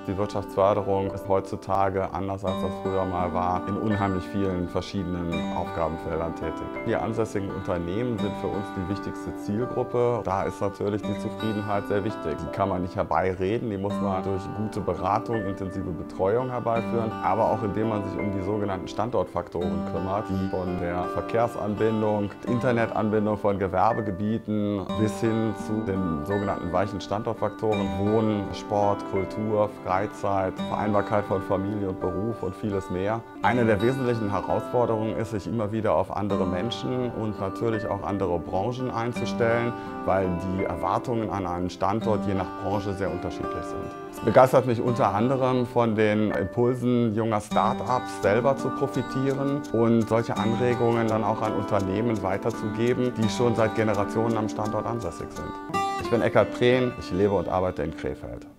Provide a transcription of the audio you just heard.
Die Wirtschaftsförderung ist heutzutage, anders als das früher mal war, in unheimlich vielen verschiedenen Aufgabenfeldern tätig. Die ansässigen Unternehmen sind für uns die wichtigste Zielgruppe. Da ist natürlich die Zufriedenheit sehr wichtig. Die kann man nicht herbeireden, die muss man durch gute Beratung, intensive Betreuung herbeiführen, aber auch indem man sich um die sogenannten Standortfaktoren kümmert, die von der Verkehrsanbindung, Internetanbindung von Gewerbegebieten bis hin zu den sogenannten weichen Standortfaktoren Wohnen, Sport, Kultur, Freizeit, Vereinbarkeit von Familie und Beruf und vieles mehr. Eine der wesentlichen Herausforderungen ist, sich immer wieder auf andere Menschen und natürlich auch andere Branchen einzustellen, weil die Erwartungen an einen Standort je nach Branche sehr unterschiedlich sind. Es begeistert mich unter anderem, von den Impulsen junger Start-ups selber zu profitieren und solche Anregungen dann auch an Unternehmen weiterzugeben, die schon seit Generationen am Standort ansässig sind. Ich bin Eckhard Prehn, ich lebe und arbeite in Krefeld.